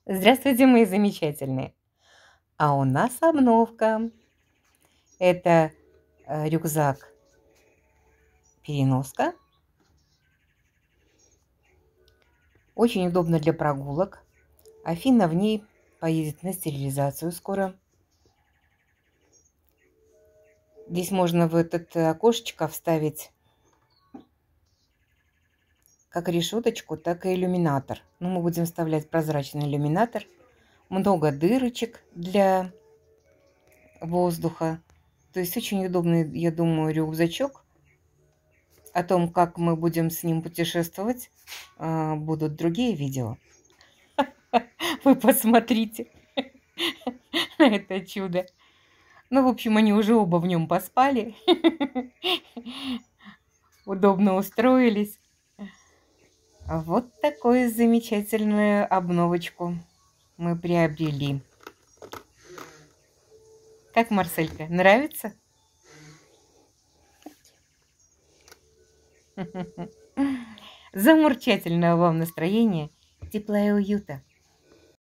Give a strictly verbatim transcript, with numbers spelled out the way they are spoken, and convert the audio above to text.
Здравствуйте, мои замечательные! А у нас обновка. Это, э, рюкзак-переноска. Очень удобно для прогулок. Афина в ней поедет на стерилизацию скоро. Здесь можно в этот окошечко вставить как решеточку, так и иллюминатор. Но мы будем вставлять прозрачный иллюминатор. Много дырочек для воздуха. То есть очень удобный, я думаю, рюкзачок. О том, как мы будем с ним путешествовать, а, будут другие видео. Вы посмотрите на это чудо. Ну, в общем, они уже оба в нем поспали. Удобно устроились. Вот такую замечательную обновочку мы приобрели. Как, Марселька, нравится? Замурчательного вам настроения, тепла и уюта!